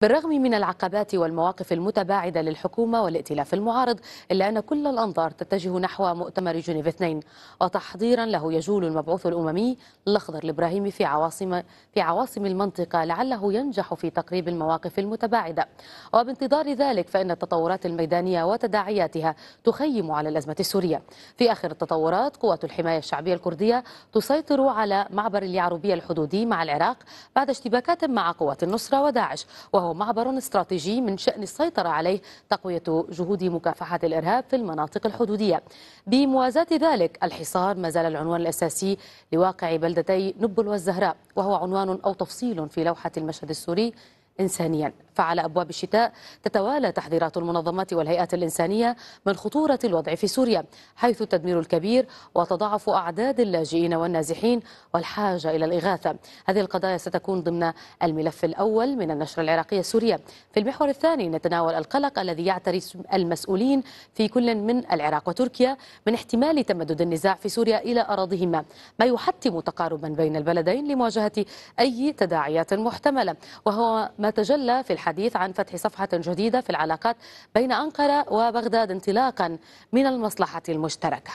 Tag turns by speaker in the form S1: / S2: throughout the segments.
S1: بالرغم من العقبات والمواقف المتباعدة للحكومة والائتلاف المعارض، إلا أن كل الأنظار تتجه نحو مؤتمر جنيف 2، وتحضيرا له يجول المبعوث الأممي الأخضر الإبراهيمي في عواصم المنطقة لعله ينجح في تقريب المواقف المتباعدة. وبانتظار ذلك فإن التطورات الميدانية وتداعياتها تخيم على الأزمة السورية. في آخر التطورات، قوات الحماية الشعبية الكردية تسيطر على معبر اليعربية الحدودي مع العراق بعد اشتباكات مع قوات النصرة وداعش، وهو معبر استراتيجي من شأن السيطرة عليه تقوية جهود مكافحة الإرهاب في المناطق الحدودية. بموازاة ذلك، الحصار ما زال العنوان الأساسي لواقع بلدتي نبل والزهراء، وهو عنوان أو تفصيل في لوحة المشهد السوري إنسانيا. فعلى أبواب الشتاء تتوالى تحذيرات المنظمات والهيئات الإنسانية من خطورة الوضع في سوريا، حيث التدمير الكبير وتضاعف أعداد اللاجئين والنازحين والحاجة إلى الإغاثة. هذه القضايا ستكون ضمن الملف الأول من النشرة العراقية السورية. في المحور الثاني نتناول القلق الذي يعتري المسؤولين في كل من العراق وتركيا من احتمال تمدد النزاع في سوريا إلى أراضيهما، ما يحتم تقاربا بين البلدين لمواجهة أي تداعيات محتملة، وهو ما تجلى في الحديث عن فتح صفحة جديدة في العلاقات بين أنقرة وبغداد انطلاقا من المصلحة المشتركة.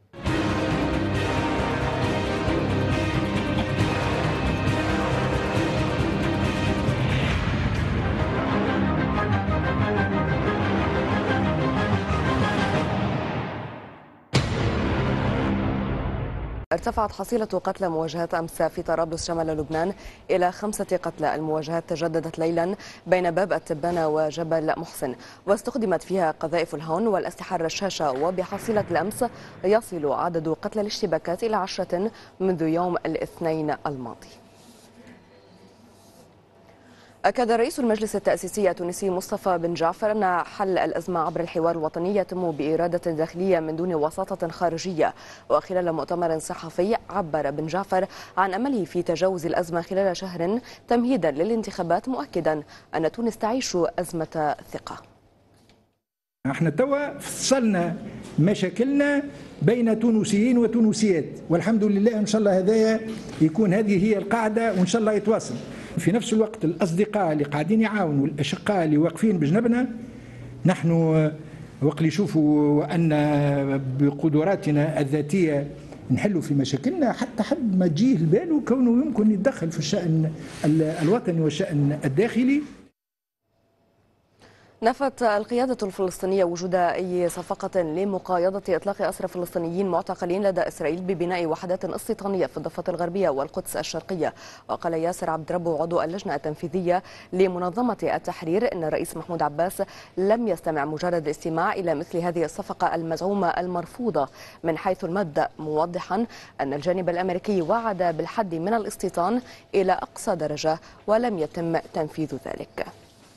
S2: ارتفعت حصيلة قتلى مواجهات أمس في طرابلس شمال لبنان إلى 5 قتلى. المواجهات تجددت ليلا بين باب التبانة وجبل محسن، واستخدمت فيها قذائف الهون والأسلحة الرشاشة، وبحصيلة الأمس يصل عدد قتلى الاشتباكات إلى 10 منذ يوم الاثنين الماضي. أكد رئيس المجلس التأسيسي التونسي مصطفى بن جعفر أن حل الأزمة عبر الحوار الوطني يتم بإرادة داخلية من دون وساطة خارجية. وخلال مؤتمر صحفي عبر بن جعفر عن أمله في تجاوز الأزمة خلال شهر تمهيدا للانتخابات، مؤكدا أن تونس تعيش أزمة ثقة.
S3: احنا توا فصلنا مشاكلنا بين تونسيين وتونسيات، والحمد لله ان شاء الله هذايا يكون هذه هي القاعده، وان شاء الله يتواصل. في نفس الوقت الاصدقاء اللي قاعدين يعاونوا والاشقاء اللي واقفين بجنبنا، نحن وقت اللي يشوفوا ان بقدراتنا الذاتيه نحلوا في مشاكلنا، حتى حد ما تجيه البال كونه يمكن يتدخل في الشأن الوطني والشأن الداخلي.
S2: نفت القيادة الفلسطينية وجود أي صفقة لمقايضة إطلاق أسرى فلسطينيين معتقلين لدى إسرائيل ببناء وحدات استيطانية في الضفة الغربية والقدس الشرقية. وقال ياسر عبد ربه عضو اللجنة التنفيذية لمنظمة التحرير إن الرئيس محمود عباس لم يستمع مجرد الاستماع إلى مثل هذه الصفقة المزعومة المرفوضة من حيث المبدأ، موضحا أن الجانب الأمريكي وعد بالحد من الاستيطان إلى أقصى درجة ولم يتم تنفيذ ذلك.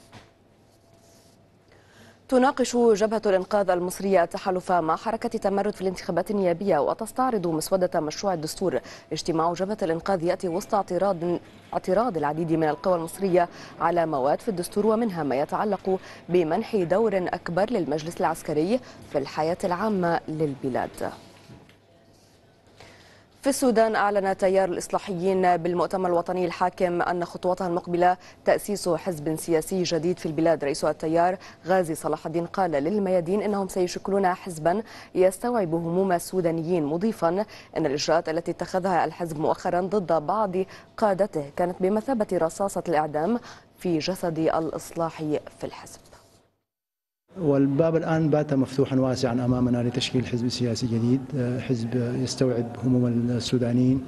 S2: تناقش جبهة الإنقاذ المصرية التحالف مع حركة تمرد في الانتخابات النيابية وتستعرض مسودة مشروع الدستور. اجتماع جبهة الإنقاذ يأتي وسط اعتراض العديد من القوى المصرية على مواد في الدستور، ومنها ما يتعلق بمنح دور أكبر للمجلس العسكري في الحياة العامة للبلاد. في السودان، أعلن تيار الإصلاحيين بالمؤتمر الوطني الحاكم أن خطوتها المقبلة تأسيس حزب سياسي جديد في البلاد. رئيس التيار غازي صلاح الدين قال للميادين إنهم سيشكلون حزبا يستوعب هموم السودانيين، مضيفا أن الإجراءات التي اتخذها الحزب مؤخرا ضد بعض قادته كانت بمثابة رصاصة الإعدام في جسد الإصلاح في الحزب.
S4: والباب الآن بات مفتوحا واسعا أمامنا لتشكيل حزب سياسي جديد، حزب يستوعب هموم السودانيين،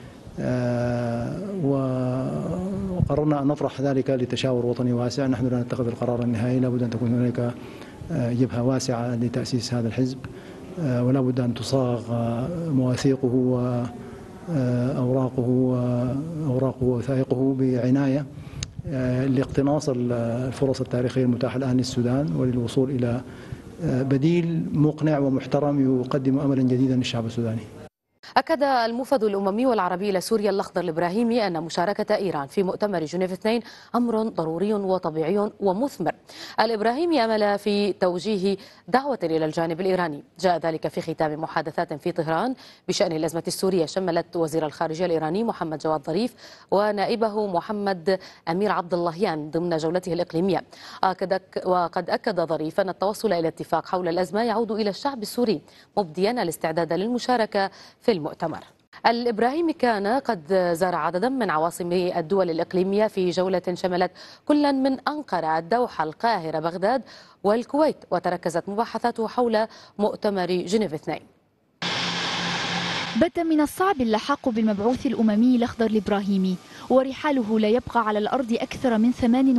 S4: وقررنا أن نطرح ذلك لتشاور وطني واسع. نحن لا نتخذ القرار النهائي، لابد أن تكون هناك جبهة واسعة لتأسيس هذا الحزب، ولا بد أن تصاغ مواثيقه وأوراقه ووثائقه بعناية لاقتناص الفرص التاريخية المتاحة الآن للسودان وللوصول إلى بديل مقنع ومحترم يقدم أملا جديدا للشعب السوداني.
S1: أكد الموفد الأممي والعربي لسوريا الأخضر الإبراهيمي أن مشاركة إيران في مؤتمر جنيف 2 أمر ضروري وطبيعي ومثمر. الإبراهيمي أمل في توجيه دعوة إلى الجانب الإيراني. جاء ذلك في ختام محادثات في طهران بشأن الأزمة السورية شملت وزير الخارجية الإيراني محمد جواد ظريف ونائبه محمد أمير عبد اللهيان ضمن جولته الإقليمية. وقد أكد ظريف أن التوصل إلى اتفاق حول الأزمة يعود إلى الشعب السوري، مبديا الاستعداد للمشاركة في المؤتمر. الإبراهيمي كان قد زار عددا من عواصم الدول الإقليمية في جولة شملت كلا من أنقرة، الدوحة، القاهرة، بغداد والكويت، وتركزت مباحثاته حول مؤتمر جنيف 2.
S5: بات من الصعب اللحاق بالمبعوث الأممي الأخضر الإبراهيمي، ورحاله لا يبقى على الأرض أكثر من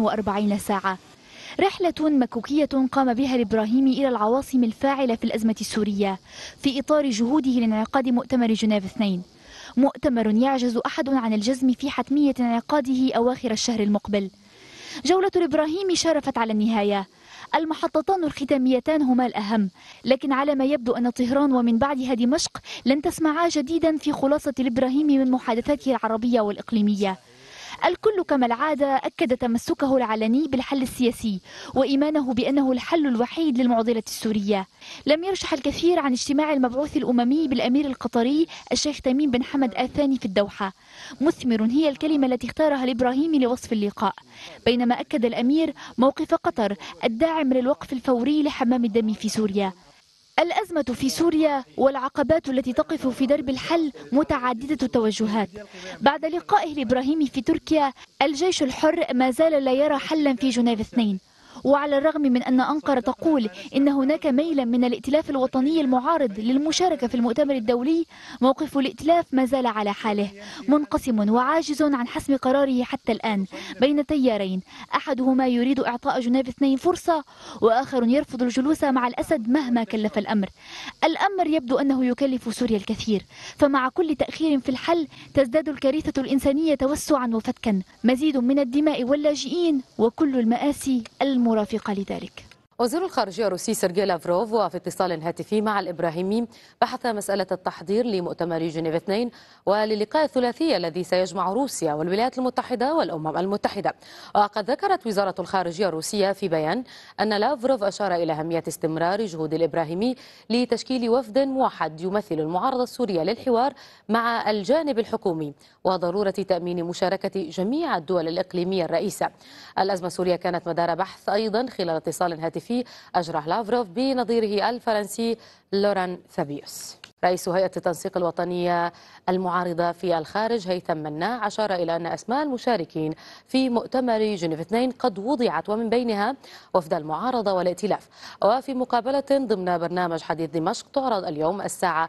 S5: 48 ساعة. رحلة مكوكية قام بها الإبراهيمي إلى العواصم الفاعلة في الأزمة السورية في إطار جهوده لانعقاد مؤتمر جنيف 2، مؤتمر يعجز أحد عن الجزم في حتمية انعقاده أواخر الشهر المقبل. جولة الإبراهيمي شارفت على النهاية. المحطتان الختاميتان هما الأهم، لكن على ما يبدو أن طهران ومن بعدها دمشق لن تسمعا جديدا في خلاصة الإبراهيمي من محادثاته العربية والإقليمية. الكل كما العادة أكد تمسكه العلني بالحل السياسي وإيمانه بأنه الحل الوحيد للمعضلة السورية. لم يرشح الكثير عن اجتماع المبعوث الأممي بالأمير القطري الشيخ تميم بن حمد آل ثاني في الدوحة. مثمر هي الكلمة التي اختارها الإبراهيمي لوصف اللقاء، بينما أكد الأمير موقف قطر الداعم للوقف الفوري لحمام الدم في سوريا. الأزمة في سوريا والعقبات التي تقف في درب الحل متعددة التوجهات. بعد لقائه الإبراهيمي في تركيا، الجيش الحر ما زال لا يرى حلا في جنيف 2، وعلى الرغم من أن أنقرة تقول إن هناك ميلا من الائتلاف الوطني المعارض للمشاركة في المؤتمر الدولي، موقف الائتلاف ما زال على حاله، منقسم وعاجز عن حسم قراره حتى الآن بين تيارين، أحدهما يريد إعطاء جنيف 2 فرصة، وآخر يرفض الجلوس مع الأسد مهما كلف الأمر. الأمر يبدو أنه يكلف سوريا الكثير، فمع كل تأخير في الحل تزداد الكارثة الإنسانية توسعا وفتكا، مزيد من الدماء واللاجئين وكل المآسي المرافقة لذلك.
S1: وزير الخارجية الروسي سيرجي لافروف وفي اتصال هاتفي مع الإبراهيمي بحث مسألة التحضير لمؤتمر جنيف 2 وللقاء الثلاثي الذي سيجمع روسيا والولايات المتحدة والأمم المتحدة. وقد ذكرت وزارة الخارجية الروسية في بيان أن لافروف أشار إلى أهمية استمرار جهود الإبراهيمي لتشكيل وفد موحد يمثل المعارضة السورية للحوار مع الجانب الحكومي، وضرورة تأمين مشاركة جميع الدول الإقليمية الرئيسة. الأزمة السورية كانت مدار بحث أيضا خلال اتصال هاتفي أجراه لافروف بنظيره الفرنسي لوران فابيوس. رئيس هيئة التنسيق الوطنية المعارضة في الخارج هيثم مناع أشار إلى أن أسماء المشاركين في مؤتمر جنيف 2 قد وضعت، ومن بينها وفد المعارضة والائتلاف. وفي مقابلة ضمن برنامج حديث دمشق تعرض اليوم الساعة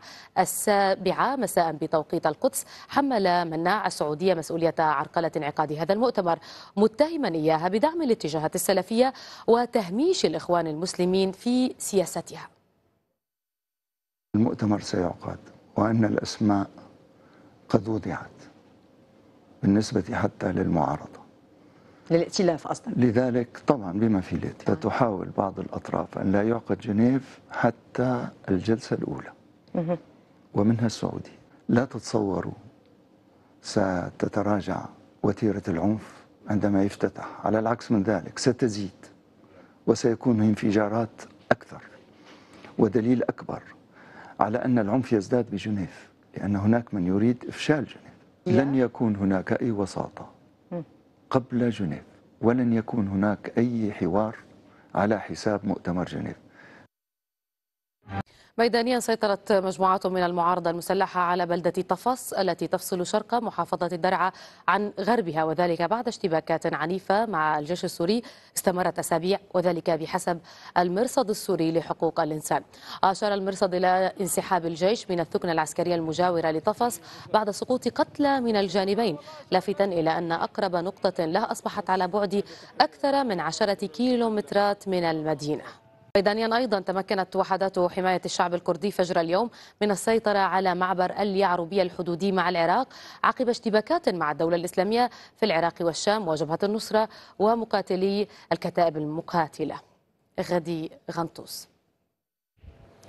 S1: 7 مساء بتوقيت القدس، حمل مناع السعودية مسؤولية عرقلة انعقاد هذا المؤتمر، متهما إياها بدعم الاتجاهات السلفية وتهميش الإخوان المسلمين في سياستها.
S6: المؤتمر سيعقد وأن الأسماء قد وضعت بالنسبة حتى للمعارضة
S2: للائتلاف أصلا.
S6: لذلك طبعا بما في الائتلاف تحاول بعض الأطراف أن لا يعقد جنيف حتى الجلسة الأولى ومنها السعودية. لا تتصوروا ستتراجع وتيرة العنف عندما يفتتح، على العكس من ذلك ستزيد وسيكون انفجارات أكثر، ودليل أكبر على أن العنف يزداد بجنيف لأن هناك من يريد إفشال جنيف. لن يكون هناك أي وساطة قبل جنيف، ولن يكون هناك أي حوار على حساب مؤتمر جنيف.
S1: ميدانيا سيطرت مجموعات من المعارضة المسلحة على بلدة طفص التي تفصل شرق محافظة الدرعا عن غربها، وذلك بعد اشتباكات عنيفة مع الجيش السوري استمرت أسابيع، وذلك بحسب المرصد السوري لحقوق الإنسان. أشار المرصد إلى انسحاب الجيش من الثكنة العسكرية المجاورة لطفص بعد سقوط قتلى من الجانبين، لافتا إلى أن أقرب نقطة له أصبحت على بعد أكثر من 10 كيلومترات من المدينة. ميدانيا أيضا تمكنت وحدات حماية الشعب الكردي فجر اليوم من السيطرة على معبر اليعربية الحدودي مع العراق عقب اشتباكات مع الدولة الإسلامية في العراق والشام وجبهة النصرة ومقاتلي الكتائب المقاتلة. غدي غنطوس.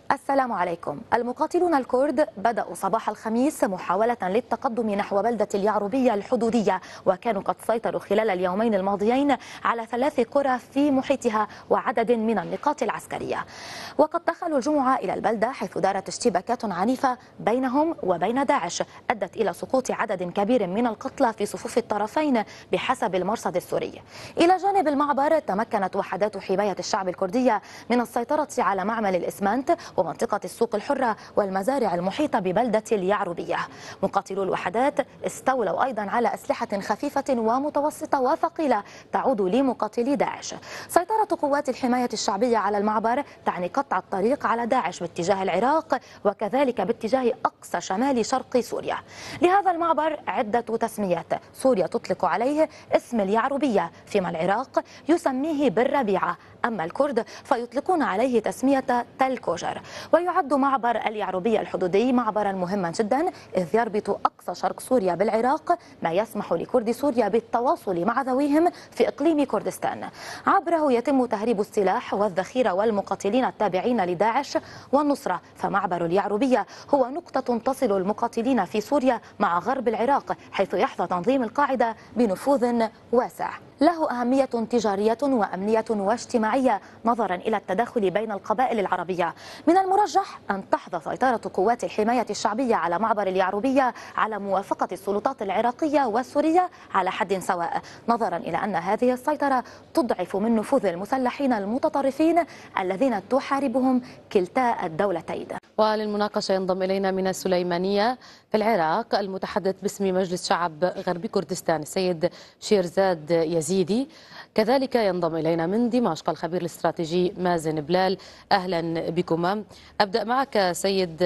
S7: السلام عليكم. المقاتلون الكرد بدأوا صباح الخميس محاولة للتقدم نحو بلدة اليعربية الحدودية، وكانوا قد سيطروا خلال اليومين الماضيين على 3 قرى في محيطها وعدد من النقاط العسكرية. وقد دخلوا الجمعة إلى البلدة حيث دارت اشتباكات عنيفة بينهم وبين داعش أدت إلى سقوط عدد كبير من القتلى في صفوف الطرفين بحسب المرصد السوري. إلى جانب المعبر تمكنت وحدات حماية الشعب الكردية من السيطرة على معمل الإسمنت ومنطقة السوق الحرة والمزارع المحيطة ببلدة اليعربية. مقاتلو الوحدات استولوا أيضا على أسلحة خفيفة ومتوسطة وثقيلة تعود لمقاتلي داعش. سيطرة قوات الحماية الشعبية على المعبر تعني قطع الطريق على داعش باتجاه العراق وكذلك باتجاه أقصى شمال شرق سوريا. لهذا المعبر عدة تسميات، سوريا تطلق عليه اسم اليعربية، فيما العراق يسميه بالربيعة، أما الكرد فيطلقون عليه تسمية تل كوجر. ويعد معبر اليعربية الحدودي معبرا مهما جدا، إذ يربط أقصى شرق سوريا بالعراق، ما يسمح لكرد سوريا بالتواصل مع ذويهم في إقليم كردستان. عبره يتم تهريب السلاح والذخيرة والمقاتلين التابعين لداعش والنصرة، فمعبر اليعربية هو نقطة تصل المقاتلين في سوريا مع غرب العراق، حيث يحظى تنظيم القاعدة بنفوذ واسع. له أهمية تجارية وأمنية واجتماعية نظرا إلى التداخل بين القبائل العربية. من المرجح أن تحظى سيطرة قوات الحماية الشعبية على معبر اليعربية على موافقة السلطات العراقية والسورية على حد سواء، نظرا إلى أن هذه السيطرة تضعف من نفوذ المسلحين المتطرفين الذين تحاربهم كلتا الدولتين.
S1: وللمناقشة ينضم إلينا من السليمانية في العراق المتحدث باسم مجلس شعب غربي كردستان السيد شيرزاد يزيدي. كذلك ينضم إلينا من دمشق الخبير الاستراتيجي مازن بلال. أهلا بكما. أبدأ معك سيد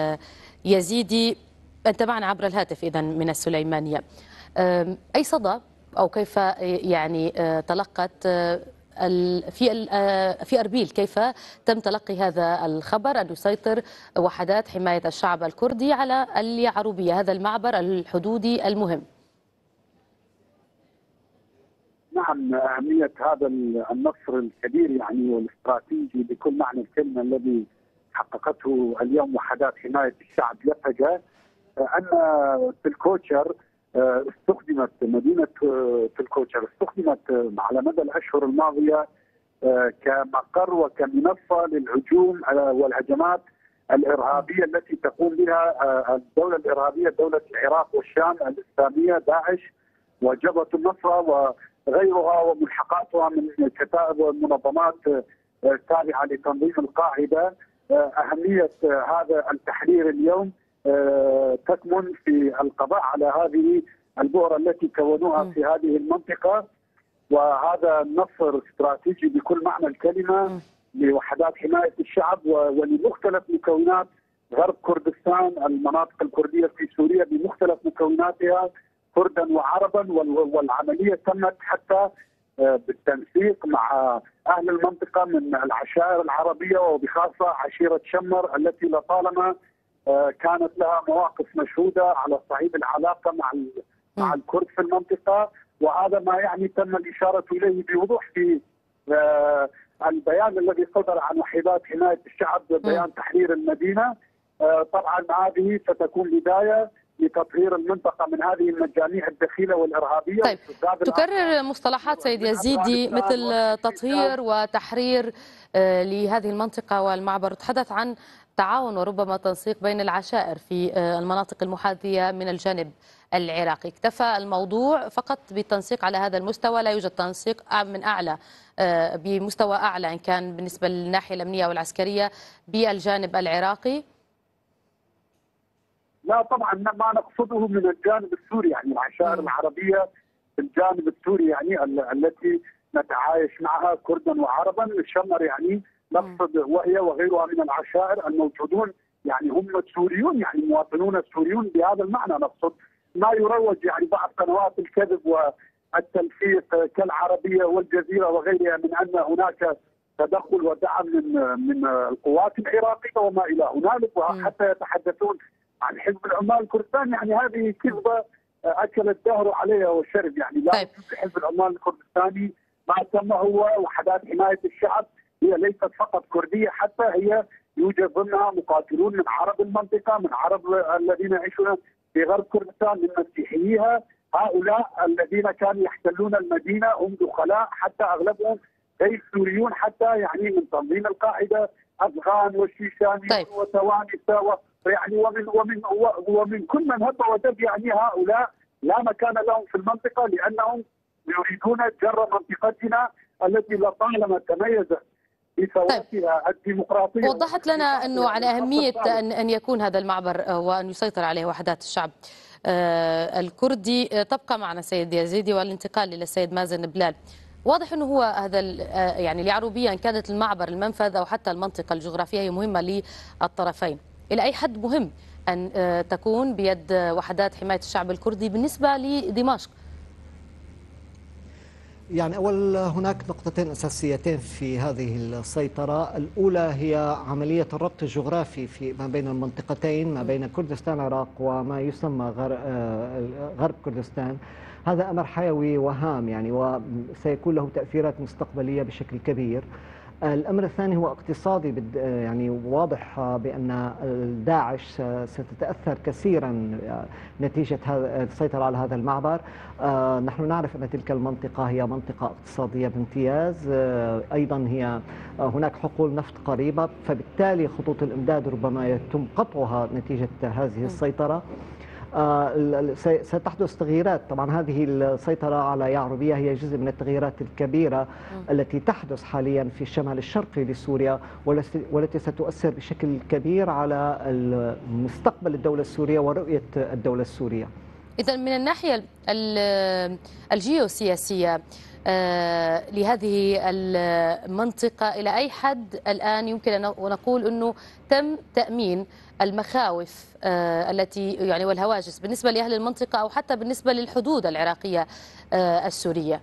S1: يزيدي، أنت معنا عبر الهاتف إذن من السليمانية. أي صدى أو كيف يعني تلقت في أربيل، كيف تم تلقي هذا الخبر أن يسيطر وحدات حماية الشعب الكردي على اليعربية، هذا المعبر الحدودي المهم؟
S8: نعم، أهمية هذا النصر الكبير يعني والاستراتيجي بكل معنى الكلمة الذي حققته اليوم وحدات حماية الشعب يفجأ أن تلكوشر استخدمت، مدينة تلكوشر استخدمت على مدى الأشهر الماضية كمقر وكمنصة للهجوم والهجمات الإرهابية التي تقوم بها الدولة الإرهابية، دولة العراق والشام الإسلامية داعش وجبهة النصرة وغيرها وملحقاتها من كتائب ومنظمات تابعة لتنظيم القاعدة. أهمية هذا التحرير اليوم تكمن في القضاء على هذه البؤرة التي كونوها في هذه المنطقة، وهذا النصر استراتيجي بكل معنى الكلمة لوحدات حماية الشعب ولمختلف مكونات غرب كردستان، المناطق الكردية في سوريا بمختلف مكوناتها كردا وعربا، والعملية تمت حتى بالتنسيق مع أهل المنطقة من العشائر العربية وبخاصة عشيرة شمر التي لطالما كانت لها مواقف مشهودة على صعيد العلاقة مع الكرد في المنطقة، وهذا ما يعني تم الإشارة إليه بوضوح في البيان الذي صدر عن وحدات حماية الشعب، بيان تحرير المدينة. طبعا هذه ستكون بداية لتطهير المنطقة من هذه المجاميع الدخيلة والإرهابية.
S1: طيب، تكرر مصطلحات سيد يزيدي مثل تطهير وتحرير لهذه المنطقة والمعبر، تحدث عن تعاون وربما تنسيق بين العشائر في المناطق المحاذية من الجانب العراقي. اكتفى الموضوع فقط بالتنسيق على هذا المستوى؟ لا يوجد تنسيق من أعلى بمستوى أعلى إن كان بالنسبة للناحية الأمنية والعسكرية بالجانب العراقي؟
S8: لا طبعا، ما نقصده من الجانب السوري، يعني العشائر العربية في الجانب السوري يعني التي نتعايش معها كردا وعربا. الشمر يعني نقصد وهي وغيرها من العشائر الموجودون، يعني هم سوريون، يعني مواطنون سوريون بهذا المعنى. نقصد ما يروج يعني بعض قنوات الكذب والتلفيق كالعربية والجزيرة وغيرها من أن هناك تدخل ودعم من القوات العراقية وما إلى هنالك، وحتى يتحدثون عن حزب العمال الكردستاني. يعني هذه كذبة أكل الدهر عليها والشرب، يعني لا يوجد حزب العمال الكردستاني. ما تم هو وحدات حماية الشعب هي ليست فقط كردية، حتى هي يوجد ضمنها مقاتلون من عرب المنطقه، من عرب الذين يعيشون في غرب كردستان، من مسيحييها. هؤلاء الذين كانوا يحتلون المدينه هم دخلاء، حتى اغلبهم غير سوريون، حتى يعني من تنظيم القاعده، افغان وشيشانيون وتوانسه يعني ومن كل من هب ودب. يعني هؤلاء لا مكان لهم في المنطقه، لانهم يريدون جر منطقتنا التي لطالما تميزت بفواتها الديمقراطيه.
S1: وضحت لنا انه على اهميه ان يكون هذا المعبر وان يسيطر عليه وحدات الشعب الكردي. تبقى معنا سيد يزيدي، والانتقال الى السيد مازن بلال. واضح انه هو هذا يعني اليعروبيه، ان كانت المعبر، المنفذ او حتى المنطقه الجغرافيه، هي مهمه للطرفين. الى اي حد مهم ان تكون بيد وحدات حمايه الشعب الكردي بالنسبه لدمشق؟
S9: يعني أول هناك نقطتين أساسيتين في هذه السيطرة. الأولى هي عملية الربط الجغرافي ما بين المنطقتين، ما بين كردستان العراق وما يسمى غرب كردستان. هذا أمر حيوي وهام يعني، وسيكون له تأثيرات مستقبلية بشكل كبير. الأمر الثاني هو اقتصادي، يعني واضح بأن داعش ستتأثر كثيرا نتيجة السيطرة على هذا المعبر. نحن نعرف أن تلك المنطقة هي منطقة اقتصادية بامتياز، أيضا هي هناك حقول نفط قريبة، فبالتالي خطوط الإمداد ربما يتم قطعها نتيجة هذه السيطرة. ستحدث تغييرات. طبعا هذه السيطرة على يعربية هي جزء من التغييرات الكبيرة التي تحدث حاليا في الشمال الشرقي لسوريا، والتي ستؤثر بشكل كبير على مستقبل الدولة السورية ورؤية الدولة السورية.
S1: إذا من الناحية الجيوسياسية لهذه المنطقة، إلى أي حد الآن يمكن أن نقول أنه تم تأمين المخاوف التي يعني والهواجس بالنسبة لأهل المنطقة، أو حتى بالنسبة للحدود العراقية السورية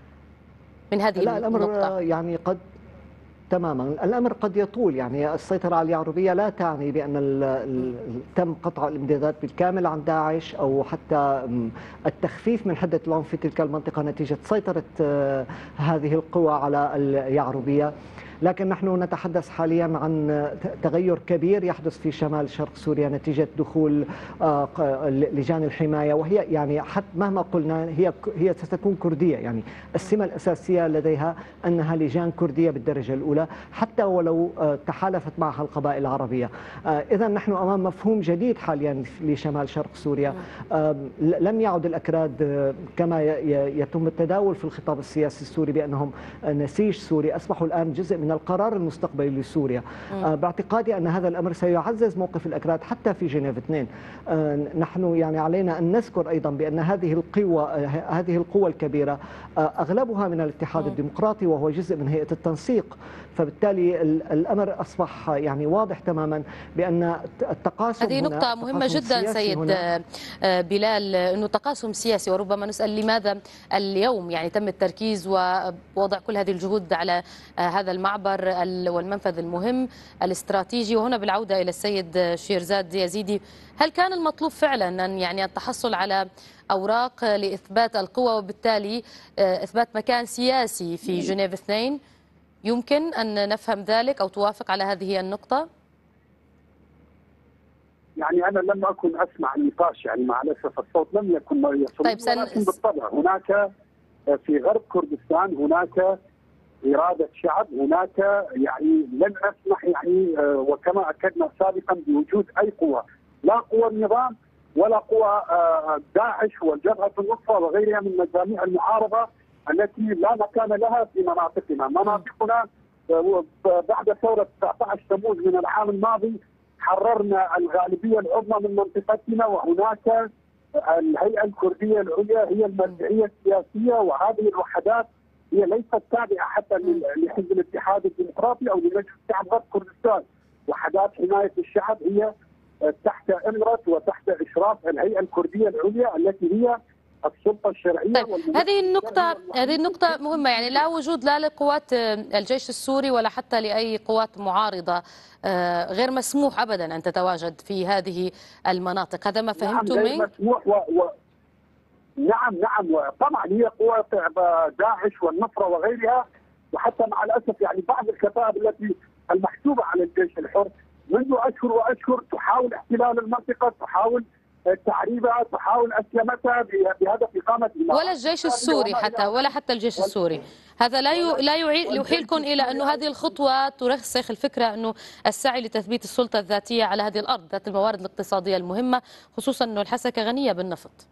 S1: من هذه
S9: لا الأمر
S1: النقطة؟
S9: يعني تماما الأمر قد يطول. يعني السيطرة على اليعربية لا تعني بأن تم قطع الامدادات بالكامل عن داعش، أو حتى التخفيف من حدة العنف في تلك المنطقة نتيجة سيطرة هذه القوى على اليعربية. لكن نحن نتحدث حاليا عن تغير كبير يحدث في شمال شرق سوريا نتيجة دخول لجان الحماية، وهي يعني حتى مهما قلنا هي ستكون كردية. يعني السمة الأساسية لديها أنها لجان كردية بالدرجة الأولى، حتى ولو تحالفت معها القبائل العربية. إذا نحن أمام مفهوم جديد حاليا لشمال شرق سوريا. لم يعد الأكراد كما يتم التداول في الخطاب السياسي السوري بأنهم نسيج سوري، أصبحوا الآن جزء من القرار المستقبلي لسوريا. باعتقادي أن هذا الأمر سيعزز موقف الأكراد حتى في جنيف 2. نحن يعني علينا أن نذكر أيضا بأن هذه القوى الكبيرة أغلبها من الاتحاد الديمقراطي، وهو جزء من هيئة التنسيق. فبالتالي الأمر أصبح يعني واضح تماما بأن التقاسم
S1: هذه نقطة مهمة جدا سيد بلال، أنه تقاسم سياسي. وربما نسأل لماذا اليوم يعني تم التركيز ووضع كل هذه الجهود على هذا المعبر والمنفذ المهم الاستراتيجي. وهنا بالعودة إلى السيد شيرزاد يزيدي، هل كان المطلوب فعلا أن يعني التحصل على أوراق لإثبات القوة وبالتالي إثبات مكان سياسي في جنيف 2؟ يمكن أن نفهم ذلك أو توافق على هذه النقطة؟
S8: يعني أنا لم أكن أسمع النقاش، يعني مع الأسف الصوت لم يكن يصل.
S1: طيب
S8: ولكن بالطبع هناك في غرب كردستان هناك إرادة شعب، هناك يعني لن نسمح يعني وكما أكدنا سابقا بوجود أي قوة، لا قوى النظام ولا قوى داعش والجبهة الوسطى وغيرها من مجاميع المعارضة التي لا مكان لها في مناطقنا. مناطقنا بعد ثورة 19 تموز من العام الماضي حررنا الغالبية العظمى من منطقتنا، وهناك الهيئة الكردية العليا هي المرجعية السياسية، وهذه الوحدات هي ليست تابعة حتى لحزب الاتحاد الديمقراطي أو لمجلس شعب غرب كردستان. وحدات حماية الشعب هي تحت إمرة وتحت إشراف الهيئة الكردية العليا التي هي السلطة الشرعية.
S1: طيب هذه النقطة مهمة، يعني لا وجود لا لقوات الجيش السوري ولا حتى لأي قوات معارضة، غير مسموح أبدا أن تتواجد في هذه المناطق. هذا ما فهمت منك؟
S8: غير مسموح نعم طبعا هي قوات داعش والنصرة وغيرها، وحتى مع الأسف يعني بعض الكتائب التي المحسوبه على الجيش الحر منذ اشهر واشهر تحاول احتلال المنطقه، تحاول تعريبها، تحاول اسلمتها بهدف اقامه
S1: ولا الجيش السوري حتى ولا حتى الجيش السوري. هذا لا يحيلكم الى انه هذه الخطوه ترسخ الفكره انه السعي لتثبيت السلطه الذاتيه على هذه الارض ذات الموارد الاقتصاديه المهمه، خصوصا انه الحسكه غنيه بالنفط.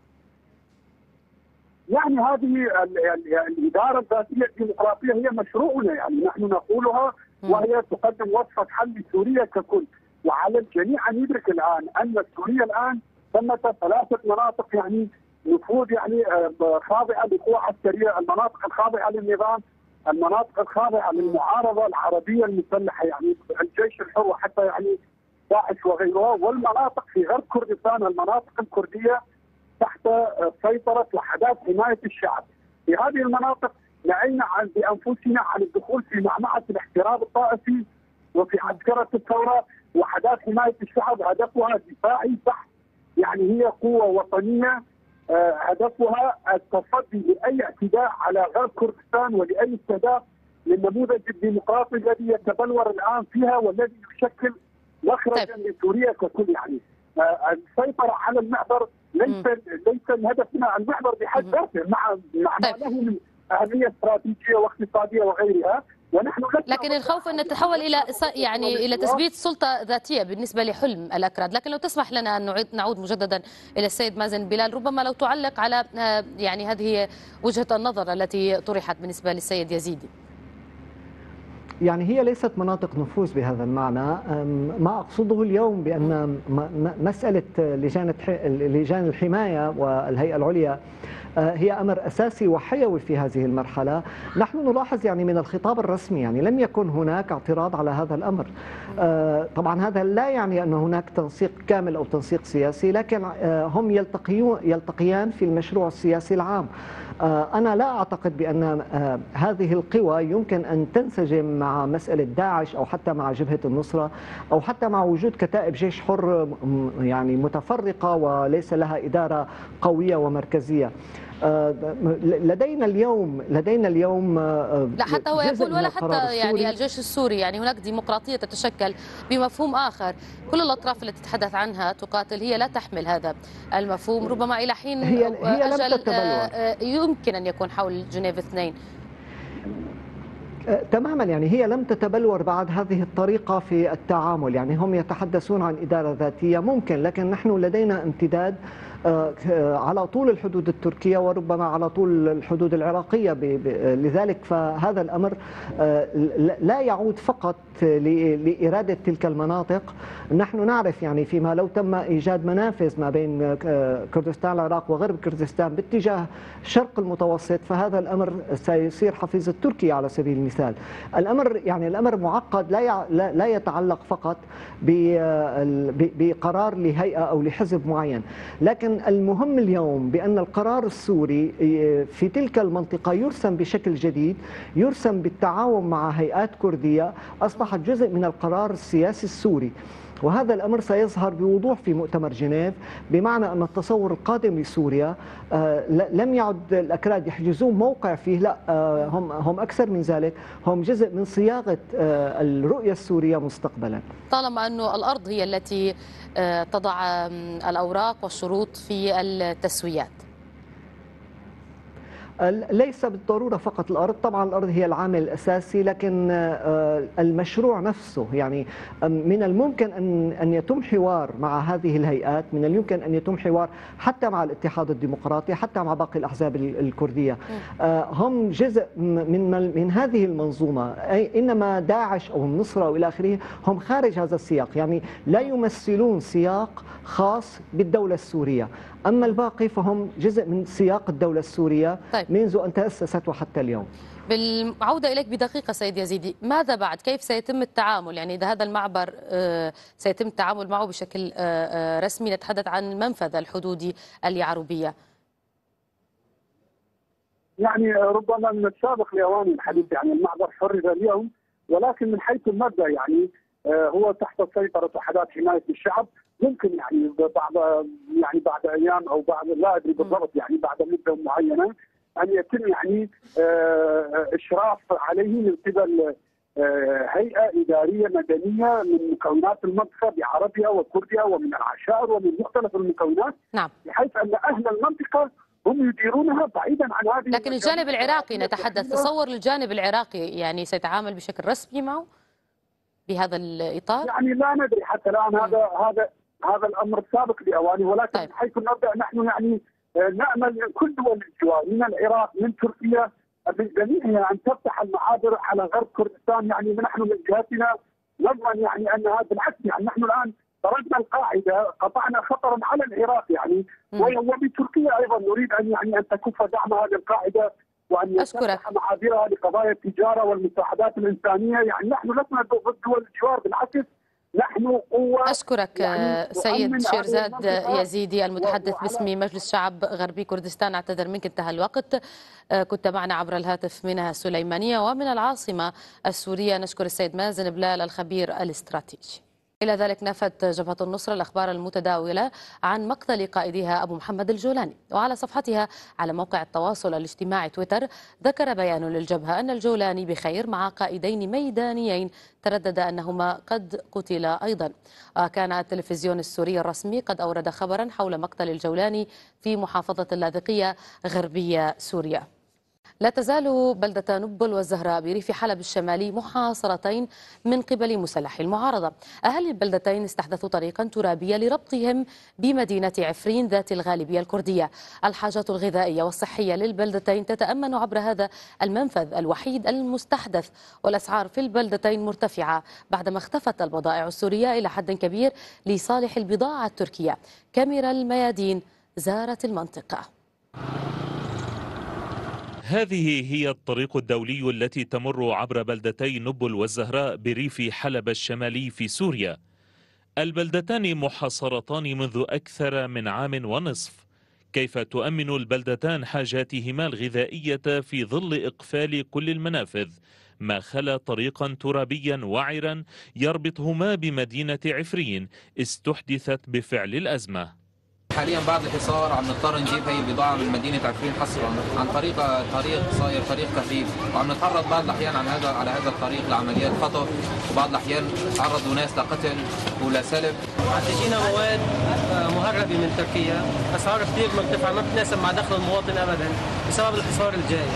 S8: يعني هذه الاداره الذاتيه الديمقراطيه هي مشروعنا، يعني نحن نقولها وهي تقدم وصفه حل لسوريا ككل، وعلى الجميع ان يدرك الان ان سوريا الان ثمة 3 مناطق يعني نفوذ يعني خاضعه لقوى عسكريه، المناطق الخاضعه للنظام، المناطق الخاضعه للمعارضه العربيه المسلحه يعني الجيش الحر وحتى يعني داعش وغيرها، والمناطق في غرب كردستان المناطق الكرديه تحت سيطره وحدات حمايه الشعب. في هذه المناطق نعينا بانفسنا عن الدخول في معمعه الاحتراب الطائفي وفي عسكره الثوره، وحدات حمايه الشعب هدفها دفاعي بحت، يعني هي قوه وطنيه هدفها التصدي لاي اعتداء على غرب كردستان ولاي استهداف للنموذج الديمقراطي الذي يتبلور الان فيها والذي يشكل مخرجا لسوريا ككل. يعني السيطره على المحور ليس هدفنا المحور بحد ذاته مع ما له من اهميه استراتيجيه واقتصاديه وغيرها، ونحن
S1: لكن الخوف ان نتحول الى تثبيت سلطه ذاتيه بالنسبه لحلم الاكراد. لكن لو تسمح لنا ان نعود مجددا الى السيد مازن بلال، ربما لو تعلق على يعني هذه وجهه النظر التي طرحت بالنسبه للسيد يزيدي.
S9: يعني هي ليست مناطق نفوذ بهذا المعنى. ما أقصده اليوم بأن مسألة لجان الحماية والهيئة العليا هي أمر أساسي وحيوي في هذه المرحلة. نحن نلاحظ يعني من الخطاب الرسمي يعني لم يكن هناك اعتراض على هذا الأمر. طبعا هذا لا يعني أن هناك تنسيق كامل أو تنسيق سياسي، لكن هم يلتقيان في المشروع السياسي العام. أنا لا أعتقد بأن هذه القوى يمكن أن تنسجم مع مسألة داعش أو حتى مع جبهة النصرة أو حتى مع وجود كتائب جيش حر يعني متفرقة وليس لها إدارة قوية ومركزية. لدينا اليوم
S1: لا حتى هو يقول ولا حتى يعني الجيش السوري، يعني هناك ديمقراطية تتشكل بمفهوم آخر. كل الأطراف التي تتحدث عنها تقاتل هي لا تحمل هذا المفهوم، ربما إلى حين أجل يمكن أن يكون حول جنيف 2.
S9: تماما، يعني هي لم تتبلور بعد هذه الطريقة في التعامل. يعني هم يتحدثون عن إدارة ذاتية ممكن، لكن نحن لدينا امتداد على طول الحدود التركية وربما على طول الحدود العراقية. لذلك فهذا الأمر لا يعود فقط لإرادة تلك المناطق. نحن نعرف يعني فيما لو تم إيجاد منافذ ما بين كردستان العراق وغرب كردستان باتجاه شرق المتوسط، فهذا الأمر سيصير حفيظ التركي على سبيل المثال. الأمر معقد، لا يتعلق فقط بقرار لهيئة أو لحزب معين، لكن المهم اليوم بأن القرار السوري في تلك المنطقة يرسم بشكل جديد، يرسم بالتعاون مع هيئات كردية، أصبحت جزء من القرار السياسي السوري. وهذا الأمر سيظهر بوضوح في مؤتمر جنيف، بمعنى أن التصور القادم لسوريا لم يعد الأكراد يحجزون موقع فيه، لا هم أكثر من ذلك، هم جزء من صياغة الرؤية السورية مستقبلا.
S1: طالما أن الأرض هي التي تضع الأوراق والشروط في التسويات.
S9: ليس بالضرورة فقط الأرض، طبعا الأرض هي العامل الأساسي، لكن المشروع نفسه يعني من الممكن أن يتم حوار مع هذه الهيئات، من الممكن أن يتم حوار حتى مع الاتحاد الديمقراطي، حتى مع باقي الأحزاب الكردية. هم جزء من هذه المنظومة، إنما داعش أو النصرة وإلى آخره هم خارج هذا السياق، يعني لا يمثلون سياق خاص بالدولة السورية. أما الباقي فهم جزء من سياق الدولة السورية منذ أن تأسست وحتى اليوم.
S1: بالعودة إليك بدقيقة سيد يزيدي، ماذا بعد؟ كيف سيتم التعامل؟ يعني إذا هذا المعبر سيتم التعامل معه بشكل رسمي، نتحدث عن المنفذ الحدودي اليعربية.
S8: يعني ربما من السابق لأوان الحديث، يعني المعبر حرر اليوم، ولكن من حيث المبدأ يعني هو تحت سيطرة وحدات حماية الشعب. ممكن يعني بعد ايام او بعد لا ادري بالضبط، يعني بعد مده معينه ان يتم يعني اشراف عليه من قبل هيئه اداريه مدنيه من مكونات المنطقه بعربها وكردها ومن العشائر ومن مختلف المكونات.
S1: نعم.
S8: بحيث ان اهل المنطقه هم يديرونها بعيدا عن هذه.
S1: لكن الجانب العراقي نتحدث، تصور الجانب العراقي يعني سيتعامل بشكل رسمي معه بهذا الاطار؟
S8: يعني لا ندري حتى الان، هذا الامر سابق لاوانه، ولكن
S1: طيب.
S8: حيث المبدا نحن يعني نامل من كل دول الجوار، من العراق، من تركيا، من جميعها ان تفتح المعابر على غرب كردستان. يعني نحن من جهتنا نضمن يعني ان هذا بالعكس، يعني نحن الان طردنا القاعده، قطعنا خطرا على العراق يعني، وبتركيا ايضا نريد ان تكف دعم هذه القاعده وان تفتح معابرها لقضايا التجاره والمساعدات الانسانيه. يعني نحن لسنا ضد دول الجوار، بالعكس نحن قوة.
S1: أشكرك
S8: يعني
S1: سيد شيرزاد يزيدي المتحدث باسم مجلس شعب غربي كردستان. أعتذر منك انتهى الوقت. كنت معنا عبر الهاتف من السليمانية ومن العاصمة السورية. نشكر السيد مازن بلال الخبير الاستراتيجي. إلى ذلك نفت جبهة النصرة الأخبار المتداولة عن مقتل قائدها أبو محمد الجولاني، وعلى صفحتها على موقع التواصل الاجتماعي تويتر ذكر بيان للجبهة أن الجولاني بخير مع قائدين ميدانيين تردد أنهما قد قتلا أيضا. كان التلفزيون السوري الرسمي قد أورد خبرا حول مقتل الجولاني في محافظة اللاذقية غربية سوريا. لا تزال بلدة نبل والزهراء بريف حلب الشمالي محاصرتين من قبل مسلحي المعارضة. أهل البلدتين استحدثوا طريقا ترابية لربطهم بمدينة عفرين ذات الغالبية الكردية. الحاجات الغذائية والصحية للبلدتين تتأمن عبر هذا المنفذ الوحيد المستحدث، والأسعار في البلدتين مرتفعة بعدما اختفت البضائع السورية إلى حد كبير لصالح البضاعة التركية. كاميرا الميادين زارت المنطقة.
S10: هذه هي الطريق الدولي التي تمر عبر بلدتي نبل والزهراء بريف حلب الشمالي في سوريا. البلدتان محاصرتان منذ أكثر من عام ونصف. كيف تؤمن البلدتان حاجاتهما الغذائية في ظل إقفال كل المنافذ، ما خلا طريقا ترابيا وعرا يربطهما بمدينة عفرين استحدثت بفعل الأزمة؟
S11: حاليا بعد الحصار عم نضطر نجيب هي البضاعه من مدينه عفرين حصرا عن طريق صاير طريق كثيف، وعم نتعرض بعض الاحيان على هذا الطريق لعمليات خطف، وبعض الاحيان تعرضوا ناس لقتل ولسلب.
S12: عم تجينا مواد مهربه من تركيا، اسعار كثير مرتفعه ما بتناسب مع دخل المواطن ابدا بسبب الحصار الجاي.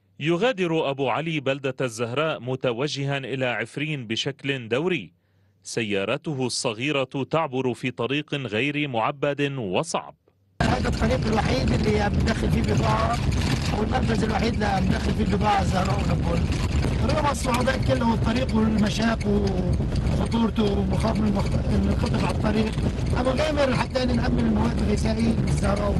S10: يغادر أبو علي بلدة الزهراء متوجها إلى عفرين بشكل دوري. سيارته الصغيرة تعبر في طريق غير معبد وصعب.
S13: هذا الطريق الوحيد اللي عم ندخل فيه بضاعة، أو المنفذ الوحيد اللي عم ندخل فيه بضاعة الزهراء ونبل. رغم الصعوبات كلها والطريق والمشاق وخطورته ومخاف من الخطر على الطريق، أما غامر حتى نأمن المواد الغذائية للزهراء.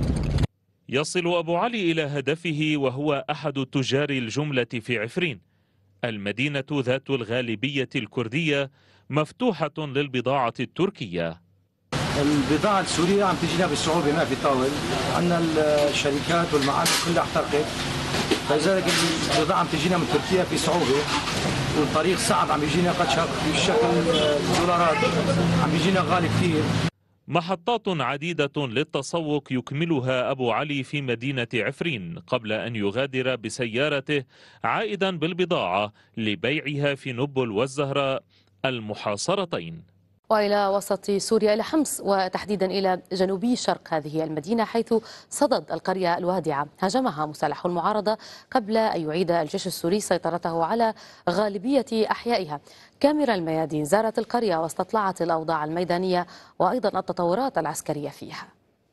S10: يصل أبو علي إلى هدفه وهو أحد تجار الجملة في عفرين. المدينة ذات الغالبية الكردية مفتوحة للبضاعة التركية.
S14: البضاعة السورية عم تجينا بصعوبة، ما في طاول، عندنا الشركات والمعامل كلها احترقت، فلذلك البضاعة عم تجينا من تركيا في صعوبة، والطريق صعب، عم يجينا قد بشكل دولارات، عم يجينا غالي كثير.
S10: محطات عديدة للتسوق يكملها أبو علي في مدينة عفرين قبل أن يغادر بسيارته عائدا بالبضاعة لبيعها في نبل والزهراء المحاصرتين.
S1: وإلى وسط سوريا، إلى حمص وتحديدا إلى جنوبي شرق هذه المدينة، حيث صدد القرية الوادعة هاجمها مسلح المعارضة قبل أن يعيد الجيش السوري سيطرته على غالبية أحيائها. كاميرا الميادين زارت القرية واستطلعت الأوضاع الميدانية وأيضا التطورات العسكرية فيها.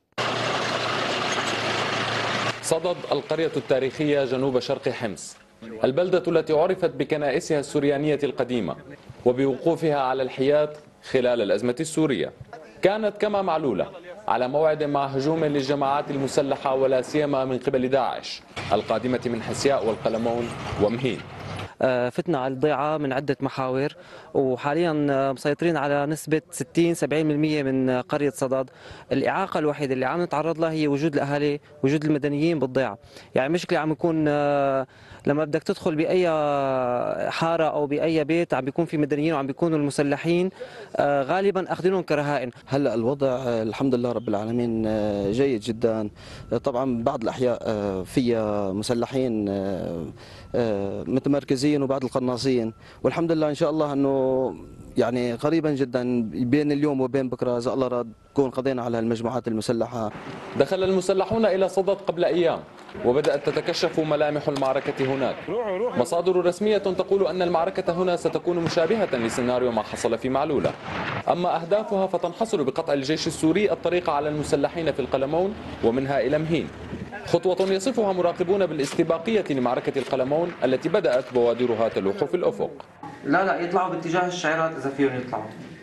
S15: صدد القرية التاريخية جنوب شرق حمص، البلدة التي عرفت بكنائسها السريانية القديمة وبوقوفها على الحياد خلال الأزمة السورية، كانت كما معلولة على موعد مع هجوم للجماعات المسلحة ولا سيما من قبل داعش القادمة من حسياء والقلمون ومهين.
S16: فتنا على الضيعة من عدة محاور، وحاليا مسيطرين على نسبة 60-70% من قرية صدد. الإعاقة الوحيدة اللي عم نتعرض لها هي وجود الأهالي، وجود المدنيين بالضيعة. يعني مشكلة عم يكون لما بدك تدخل بأي حارة أو بأي بيت عم بيكون في مدنيين وعم بيكونوا المسلحين غالبا أخذينهم كرهائن.
S17: هلا الوضع الحمد لله رب العالمين جيد جدا. طبعا بعض الأحياء فيها مسلحين متمركزين وبعض القناصين، والحمد لله إن شاء الله أنه يعني قريبا جدا بين اليوم وبين بكرة إذا الله راد نكون قضينا على المجموعات المسلحة.
S15: دخل المسلحون إلى صدد قبل أيام وبدأت تتكشف ملامح المعركة هناك. مصادر رسمية تقول أن المعركة هنا ستكون مشابهة لسيناريو ما حصل في معلولة، أما أهدافها فتنحصر بقطع الجيش السوري الطريق على المسلحين في القلمون ومنها إلى مهين، خطوة يصفها مراقبون بالاستباقية لمعركة القلمون التي بدأت بوادرها تلوح في الأفق.
S16: لا يطلعوا باتجاه الشعيرات إذا فيهم يطلعوا.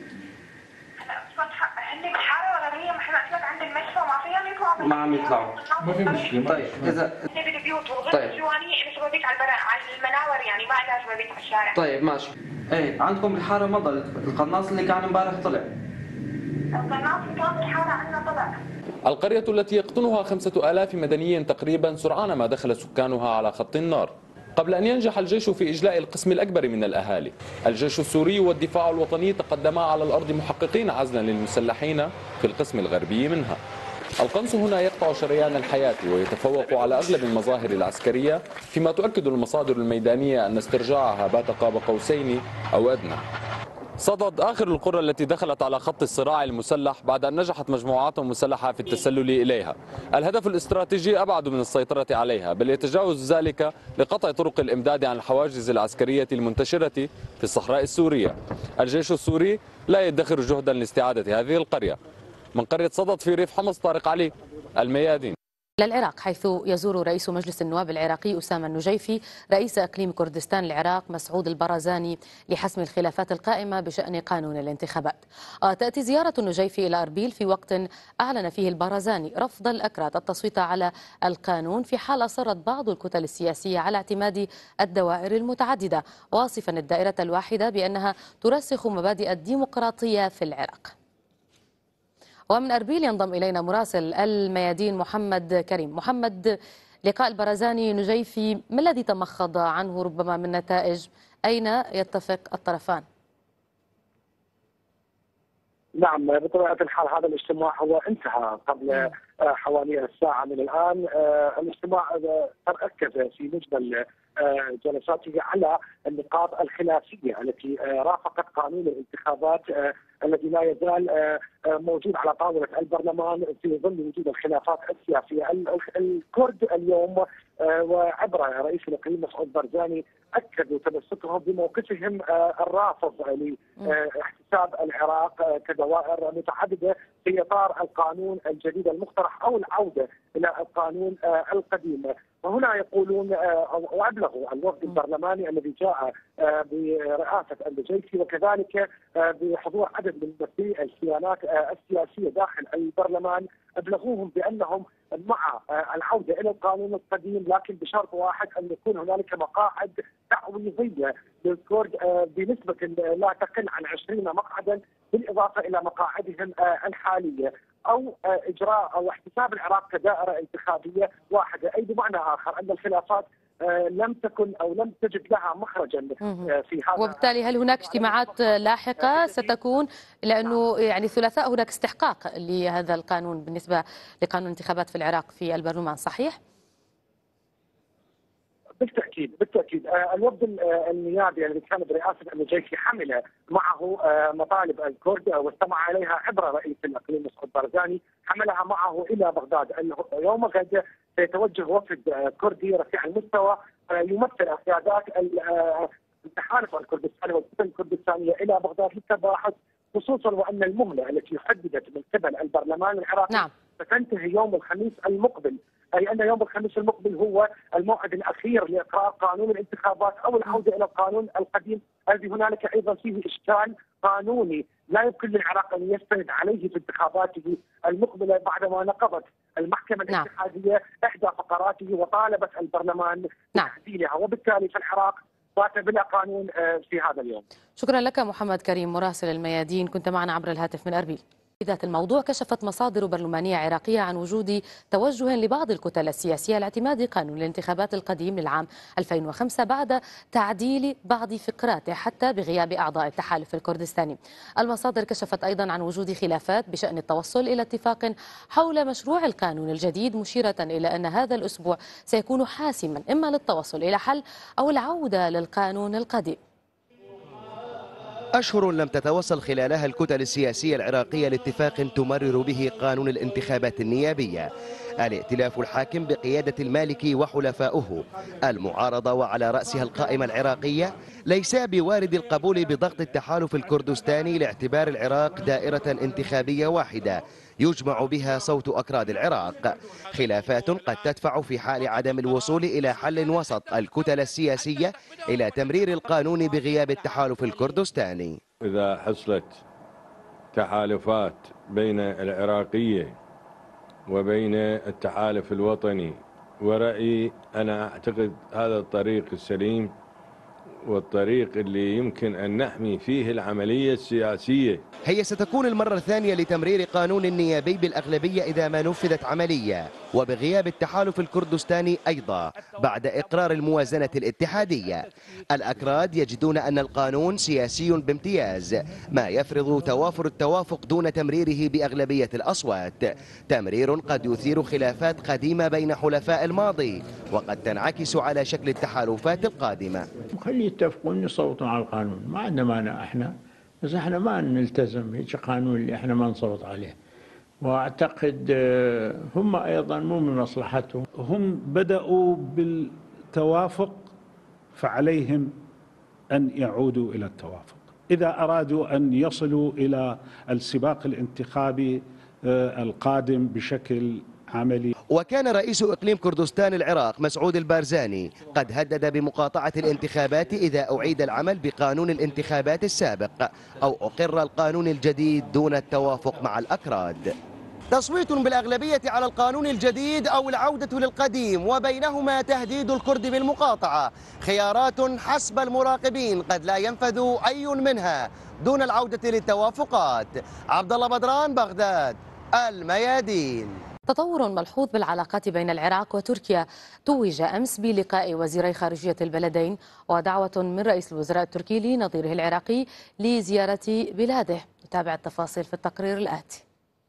S18: هن بالحاره ولا هي محل عند المشفى ما فيهم يطلعوا؟
S16: ما عم يطلعوا.
S18: ما في مشكله.
S16: طيب إذا
S18: هن بالبيوت وغير الجواني انا شبابيك على المناور، يعني ما عندها شبابيك على الشارع.
S16: طيب ماشي. ايه عندكم بالحاره مضى القناص اللي كان امبارح طلع.
S18: القناص اللي كان بالحاره عندنا طلع.
S15: القرية التي يقطنها 5000 مدني تقريبا سرعان ما دخل سكانها على خط النار قبل أن ينجح الجيش في إجلاء القسم الأكبر من الأهالي. الجيش السوري والدفاع الوطني تقدما على الأرض محققين عزلا للمسلحين في القسم الغربي منها. القنص هنا يقطع شريان الحياة ويتفوق على أغلب المظاهر العسكرية، فيما تؤكد المصادر الميدانية أن استرجاعها بات قاب قوسين أو أدنى. صدد آخر القرى التي دخلت على خط الصراع المسلح بعد أن نجحت مجموعات مسلحة في التسلل إليها. الهدف الاستراتيجي أبعد من السيطرة عليها، بل يتجاوز ذلك لقطع طرق الإمداد عن الحواجز العسكرية المنتشرة في الصحراء السورية. الجيش السوري لا يدخر جهدا لاستعادة هذه القرية. من قرية صدد في ريف حمص، طارق علي، الميادين.
S1: للعراق، حيث يزور رئيس مجلس النواب العراقي أسامة النجيفي رئيس إقليم كردستان العراق مسعود البرزاني لحسم الخلافات القائمة بشأن قانون الانتخابات. تأتي زيارة النجيفي إلى أربيل في وقت أعلن فيه البرزاني رفض الأكراد التصويت على القانون، في حال أصرت بعض الكتل السياسية على اعتماد الدوائر المتعددة، واصفا الدائرة الواحدة بأنها ترسخ مبادئ الديمقراطية في العراق. ومن أربيل ينضم إلينا مراسل الميادين محمد كريم. محمد، لقاء البرزاني نجيفي ما الذي تمخض عنه ربما من نتائج؟ أين يتفق الطرفان؟
S8: نعم، بطبيعة الحال هذا الاجتماع هو انتهى قبل حوالي ساعة من الآن. الاجتماع تركز في مجمل جلساته على النقاط الخلافية التي رافقت قانون الانتخابات الذي لا يزال موجود على طاولة البرلمان في ظل وجود الخلافات السياسية. الكرد اليوم وعبر رئيس الإقليم مسعود برزاني أكدوا تمسكهم بموقفهم الرافض لاحتساب العراق كدوائر متعددة في إطار القانون الجديد المقترح أو العودة إلى القانون القديم. وهنا يقولون وأبلغوا الوفد البرلماني الذي جاء برئاسة النجيفي وكذلك بحضور عدد من ممثلي الكيانات السياسية داخل البرلمان، أبلغوهم بأنهم مع العودة إلى القانون القديم، لكن بشرط واحد أن يكون هنالك مقاعد تعويضية للكرد بنسبة لا تقل عن 20 مقعدا بالإضافة إلى مقاعدهم الحالية، أو إجراء أو احتساب العراق كدائرة انتخابية واحدة، أي بمعنى آخر أن الخلافات لم تكن أو لم تجد لها مخرجا في هذا.
S1: وبالتالي هل هناك اجتماعات لاحقة ستكون، لأنه يعني الثلاثاء هناك استحقاق لهذا القانون بالنسبة لقانون الانتخابات في العراق في البرلمان، صحيح؟
S8: بالتأكيد الوفد النيابي الذي كان برئاسة النجيفي حمل معه مطالب الكرد واستمع عليها عبر رئيس الإقليم مسعود برزاني، حملها معه إلى بغداد. يوم غد سيتوجه وفد كردي رفيع المستوى يمثل القيادات التحالف الكردستاني والكتل الكردستانية إلى بغداد للتباحث، خصوصا وأن المهلة التي حددت من قبل البرلمان العراقي ستنتهي يوم الخميس المقبل، أي أن يوم الخميس المقبل هو الموعد الأخير لإقرار قانون الانتخابات أو العودة إلى القانون القديم، الذي هنالك أيضا فيه إشكال قانوني لا يمكن للعراق أن يستند عليه في انتخاباته المقبلة، بعدما نقضت المحكمة الاتحادية إحدى فقراته وطالبت البرلمان بتعديلها، وبالتالي في العراق بات بلا قانون في هذا اليوم.
S1: شكرا لك محمد كريم مراسل الميادين، كنت معنا عبر الهاتف من أربيل. في ذات الموضوع كشفت مصادر برلمانية عراقية عن وجود توجه لبعض الكتل السياسية لاعتماد قانون الانتخابات القديم للعام 2005 بعد تعديل بعض فقراته حتى بغياب أعضاء التحالف الكردستاني. المصادر كشفت أيضا عن وجود خلافات بشأن التوصل إلى اتفاق حول مشروع القانون الجديد، مشيرة إلى أن هذا الأسبوع سيكون حاسما إما للتوصل إلى حل أو العودة للقانون القديم.
S19: أشهر لم تتوصل خلالها الكتل السياسية العراقية لاتفاق تمرر به قانون الانتخابات النيابية. الائتلاف الحاكم بقيادة المالكي وحلفاؤه، المعارضة وعلى رأسها القائمة العراقية، ليس بوارد القبول بضغط التحالف الكردستاني لاعتبار العراق دائرة انتخابية واحدة يجمع بها صوت أكراد العراق. خلافات قد تدفع في حال عدم الوصول إلى حل وسط الكتل السياسية إلى تمرير القانون بغياب التحالف الكردستاني.
S20: إذا حصلت تحالفات بين العراقية وبين التحالف الوطني، ورأيي أنا أعتقد هذا الطريق السليم والطريق اللي يمكن أن نحمي فيه العملية السياسية.
S19: هي ستكون المرة الثانية لتمرير قانون النيابي بالأغلبية إذا ما نفذت عملية، وبغياب التحالف الكردستاني أيضا بعد إقرار الموازنة الاتحادية. الأكراد يجدون أن القانون سياسي بامتياز، ما يفرض توافر التوافق دون تمريره بأغلبية الأصوات، تمرير قد يثير خلافات قديمة بين حلفاء الماضي وقد تنعكس على شكل التحالفات القادمة.
S21: خلي يتفقون يصوتون على القانون، ما عندنا مانع احنا، بس احنا ما نلتزم هيك قانون اللي احنا ما نصوت عليه. واعتقد هم ايضا مو من مصلحتهم.
S22: هم بدأوا بالتوافق فعليهم ان يعودوا الى التوافق. اذا ارادوا ان يصلوا الى السباق الانتخابي القادم بشكل عملي.
S19: وكان رئيس إقليم كردستان العراق مسعود البارزاني قد هدد بمقاطعة الانتخابات إذا أعيد العمل بقانون الانتخابات السابق أو أقر القانون الجديد دون التوافق مع الأكراد. تصويت بالأغلبية على القانون الجديد أو العودة للقديم، وبينهما تهديد الكرد بالمقاطعة، خيارات حسب المراقبين قد لا ينفذ أي منها دون العودة للتوافقات. عبد الله بدران، بغداد، الميادين.
S1: تطور ملحوظ بالعلاقات بين العراق وتركيا توج أمس بلقاء وزيري خارجية البلدين ودعوة من رئيس الوزراء التركي لنظيره العراقي لزيارة بلاده. نتابع التفاصيل في التقرير الآتي.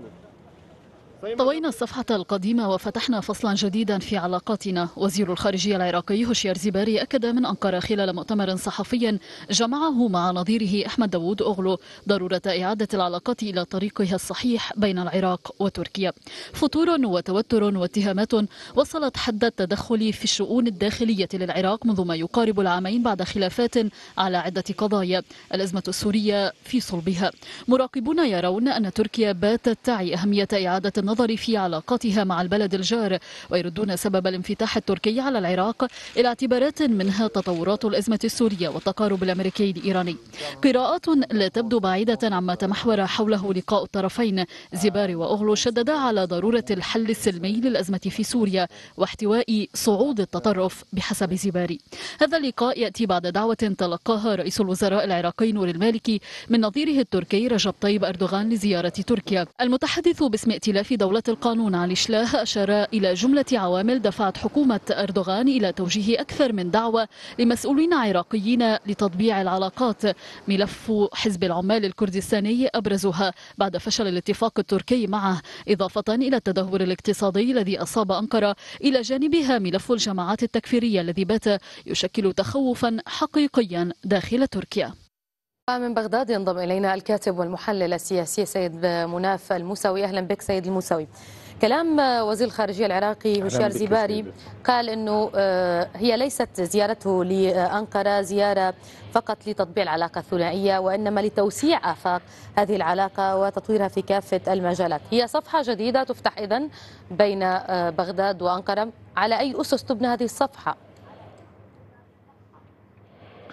S23: طوينا الصفحة القديمة وفتحنا فصلا جديدا في علاقاتنا. وزير الخارجية العراقي هوشيار زيباري أكد من أنقرة خلال مؤتمر صحفي جمعه مع نظيره أحمد داوود أوغلو ضرورة إعادة العلاقات إلى طريقها الصحيح بين العراق وتركيا. فتور وتوتر واتهامات وصلت حد التدخل في الشؤون الداخلية للعراق منذ ما يقارب العامين بعد خلافات على عدة قضايا، الأزمة السورية في صلبها. مراقبون يرون أن تركيا باتت تعي أهمية إعادة النظر في علاقاتها مع البلد الجار، ويردون سبب الانفتاح التركي على العراق إلى اعتبارات منها تطورات الأزمة السورية والتقارب الأمريكي الإيراني. قراءات لا تبدو بعيدة عما تمحور حوله لقاء الطرفين. زيباري وأوغلو شددا على ضرورة الحل السلمي للأزمة في سوريا واحتواء صعود التطرف بحسب زيباري. هذا اللقاء يأتي بعد دعوة تلقاها رئيس الوزراء العراقي نور المالكي من نظيره التركي رجب طيب أردوغان لزيارة تركيا. المتحدث باسم ائتلاف دولة القانون علي شلاه أشار إلى جملة عوامل دفعت حكومة أردوغان إلى توجيه أكثر من دعوة لمسؤولين عراقيين لتطبيع العلاقات. ملف حزب العمال الكردستاني أبرزها بعد فشل الاتفاق التركي معه، إضافة إلى التدهور الاقتصادي الذي أصاب أنقرة، إلى جانبها ملف الجماعات التكفيرية الذي بات يشكل تخوفا حقيقيا داخل تركيا.
S1: من بغداد ينضم إلينا الكاتب والمحلل السياسي سيد مناف الموسوي. أهلا بك سيد الموسوي. كلام وزير الخارجية العراقي هوشيار زيباري قال أنه هي ليست زيارته لأنقرة زيارة فقط لتطبيع العلاقة الثنائية، وإنما لتوسيع آفاق هذه العلاقة وتطويرها في كافة المجالات. هي صفحة جديدة تفتح إذن بين بغداد وأنقرة. على أي أسس تبنى هذه الصفحة؟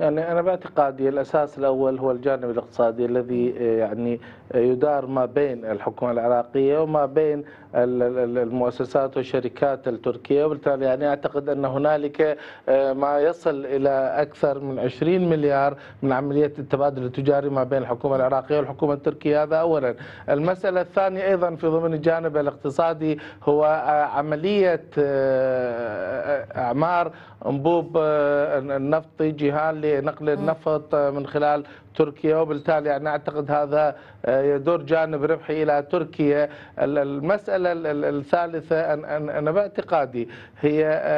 S3: يعني أنا باعتقادي الأساس الأول هو الجانب الاقتصادي الذي يعني يدار ما بين الحكومة العراقية وما بين المؤسسات والشركات التركية، وبالتالي يعني أعتقد أن هنالك ما يصل إلى أكثر من 20 مليار من عملية التبادل التجاري ما بين الحكومة العراقية والحكومة التركية. هذا أولا. المسألة الثانية أيضا في ضمن الجانب الاقتصادي هو عملية أعمار أنبوب النفط جهان لنقل النفط من خلال تركيا، وبالتالي يعني أعتقد هذا يدور جانب ربحي إلى تركيا. المسألة الثالثة أنا باعتقادي هي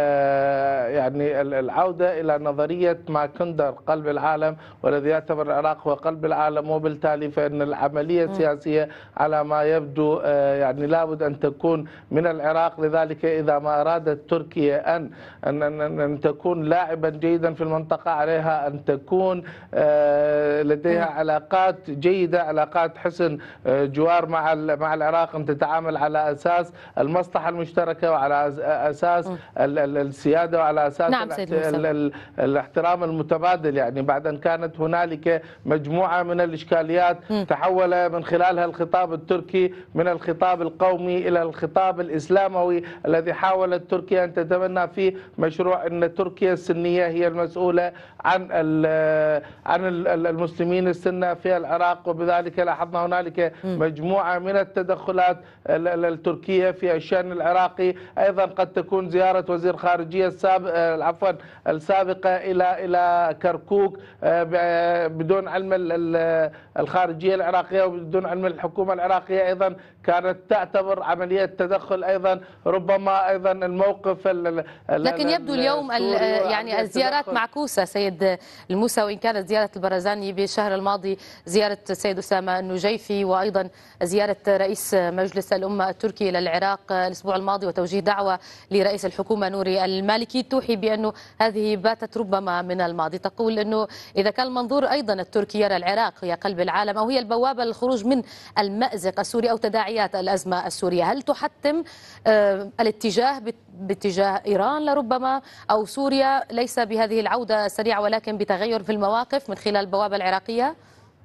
S3: يعني العودة إلى نظرية ماكندر قلب العالم، والذي يعتبر العراق هو قلب العالم، وبالتالي فإن العملية السياسية على ما يبدو يعني لابد أن تكون من العراق. لذلك إذا ما أرادت تركيا أن تكون لاعبا جيدا في المنطقة، عليها أن تكون لديها علاقات جيدة، علاقات حسن جوار مع العراق، أن تتعامل على أساس المصلحة المشتركة وعلى أساس السيادة وعلى أساس الاحترام المتبادل. يعني بعد أن كانت هنالك مجموعة من الإشكاليات تحول من خلالها الخطاب التركي من الخطاب القومي إلى الخطاب الإسلاموي الذي حاولت تركيا أن تتبنى فيه مشروع أن تركيا السنية هي المسؤولة عن المسلمين السنة في العراق. وبذلك لاحظنا هنالك مجموعة من التدخلات التركية في الشأن العراقي. أيضا قد تكون زيارة وزير خارجية السابقة إلى كركوك بدون علم الخارجية العراقية وبدون علم الحكومة العراقية، أيضا كانت تعتبر عملية تدخل. أيضا ربما أيضا الموقف
S1: لكن يبدو اليوم يعني الزيارات معكوسة سيد الموسى، وإن كانت زيارة البرزاني بالشهر الماضي زيارة السيد أسامة النجيفي، وأيضا زيارة رئيس مجلس الأمة التركي إلى العراق الأسبوع الماضي وتوجيه دعوة لرئيس الحكومة نوري المالكي، توحي بأنه هذه باتت ربما من الماضي. تقول أنه إذا كان المنظور أيضا التركي يرى العراق هي قلب العالم أو هي البوابة للخروج من المأزق السوري أو تداعيات الأزمة السورية، هل تحتم الاتجاه باتجاه إيران لربما أو سوريا ليس بهذه العودة السريعة ولكن بتغير في المواقف من خلال البوابة العراقية؟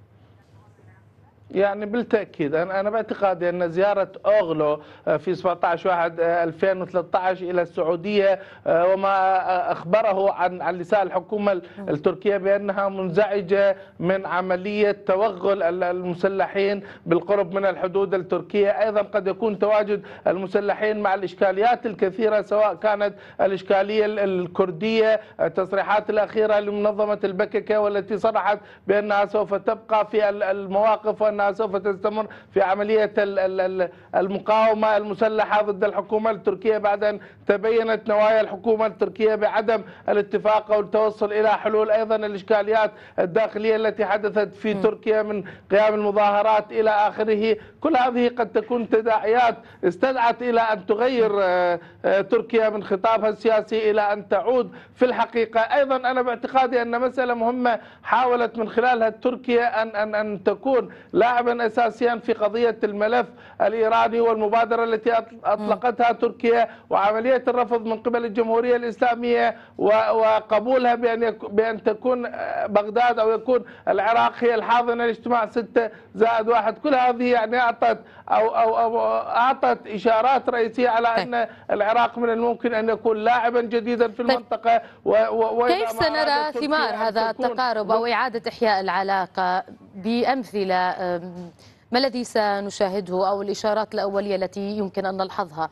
S3: يعني بالتأكيد أنا باعتقادي أن زيارة أوغلو في 17/1/2013 إلى السعودية وما أخبره عن لسان الحكومة التركية بأنها منزعجة من عملية توغل المسلحين بالقرب من الحدود التركية. أيضا قد يكون تواجد المسلحين مع الإشكاليات الكثيرة، سواء كانت الإشكالية الكردية، التصريحات الأخيرة لمنظمة البككة والتي صرحت بأنها سوف تبقى في المواقف وأنها سوف تستمر في عملية المقاومة المسلحة ضد الحكومة التركية بعد أن تبينت نوايا الحكومة التركية بعدم الاتفاق أو التوصل إلى حلول. أيضا الإشكاليات الداخلية التي حدثت في تركيا من قيام المظاهرات إلى آخره، كل هذه قد تكون تداعيات استدعت إلى أن تغير تركيا من خطابها السياسي إلى أن تعود في الحقيقة. أيضا أنا باعتقادي أن مسألة مهمة حاولت من خلالها تركيا أن تكون لاعبا أساسيا في قضية الملف الإيراني والمبادرة التي أطلقتها تركيا وعملية الرفض من قبل الجمهورية الإسلامية وقبولها بأن تكون بغداد أو يكون العراق هي الحاضنة لاجتماع 6+1. كل هذه يعني أعطت إشارات رئيسية على أن العراق من الممكن أن يكون لاعبا جديدا في المنطقة.
S1: كيف سنرى ثمار هذا التقارب أو إعادة إحياء العلاقة بأمثلة؟ ما الذي سنشاهده أو الإشارات الأولية التي يمكن أن نلحظها؟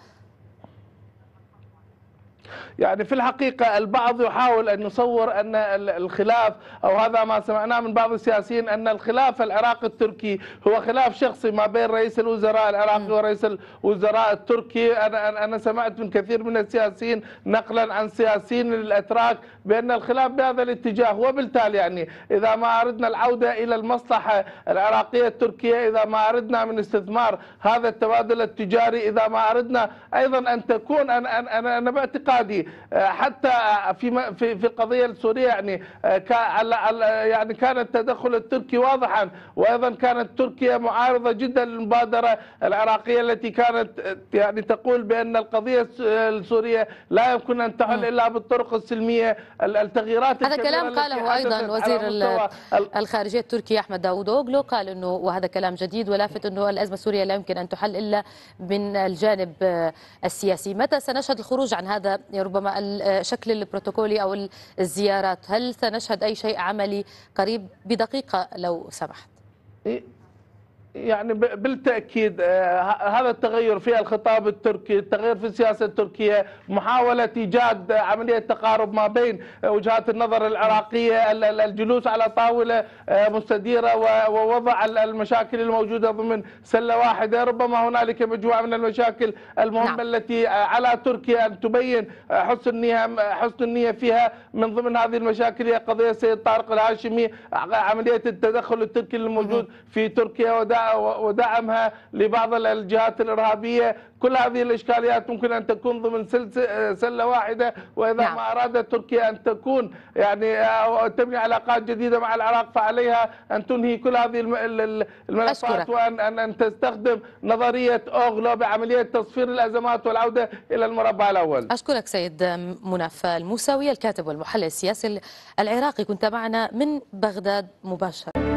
S3: يعني في الحقيقة البعض يحاول أن يصور أن الخلاف أو هذا ما سمعناه من بعض السياسيين أن الخلاف العراقي التركي هو خلاف شخصي ما بين رئيس الوزراء العراقي ورئيس الوزراء التركي. أنا سمعت من كثير من السياسيين نقلا عن سياسيين الأتراك بأن الخلاف بهذا الاتجاه، وبالتالي يعني إذا ما أردنا العودة إلى المصلحة العراقية التركية، إذا ما أردنا من استثمار هذا التبادل التجاري، إذا ما أردنا أيضا أن تكون أنا باعتقادي الاقتصادي حتى في القضيه السوريه، يعني كان التدخل التركي واضحا، وايضا كانت تركيا معارضه جدا للمبادره العراقيه التي كانت يعني تقول بان القضيه السوريه لا يمكن ان تحل الا بالطرق السلميه. التغييرات
S1: هذا كلام قاله ايضا وزير الخارجيه التركي احمد داوودوغلو، قال انه وهذا كلام جديد ولافت انه الازمه السوريه لا يمكن ان تحل الا من الجانب السياسي. متى سنشهد الخروج عن هذا ربما الشكل البروتوكولي او الزيارات؟ هل سنشهد اي شيء عملي قريب؟ بدقيقه لو سمحت.
S3: يعني بالتأكيد هذا التغير في الخطاب التركي، التغير في السياسة التركية، محاولة إيجاد عملية تقارب ما بين وجهات النظر العراقية، الجلوس على طاولة مستديرة ووضع المشاكل الموجودة ضمن سلة واحدة. ربما هنالك مجموعة من المشاكل المهمة التي على تركيا أن تبين حسن النية فيها. من ضمن هذه المشاكل هي قضية السيد طارق الهاشمي، عملية التدخل التركي الموجود في تركيا ودعمها لبعض الجهات الإرهابية. كل هذه الإشكاليات ممكن أن تكون ضمن سلة واحدة، وإذا ما أرادت تركيا أن تكون يعني تبني علاقات جديدة مع العراق فعليها أن تنهي كل هذه الملفات، وأن تستخدم نظرية أوغلو بعملية تصفير الأزمات والعودة إلى المربع الأول.
S1: أشكرك سيد مناف الموسوي الكاتب والمحلل السياسي العراقي، كنت معنا من بغداد مباشرة.